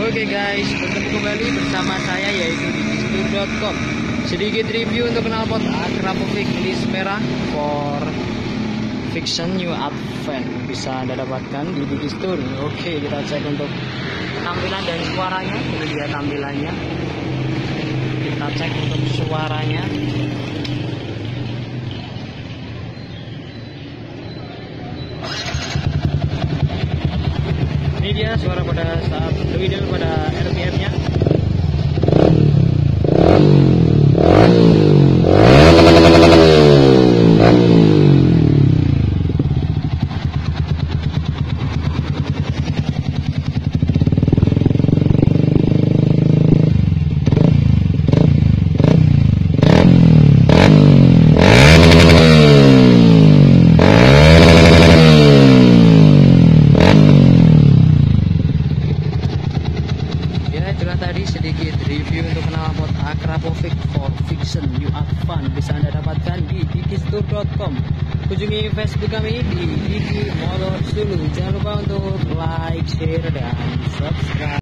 Oke guys, bertemu kembali bersama saya yaitu Diky.com. Sedikit review untuk knalpot wkrapovic list merah for Vixion new advent bisa Anda dapatkan di Diky Store. Oke, kita cek untuk tampilan dan suaranya. Ini dia tampilannya. Kita cek untuk suaranya. Ini dia suara pada saat lebih daripada RPM-nya. Itulah tadi sedikit review untuk knalpot wkrapovic for Vixion new advent bisa Anda dapatkan di dikystore.com. Kunjungi Facebook kami di Diky Motor Sulu. Jangan lupa untuk like, share, dan subscribe.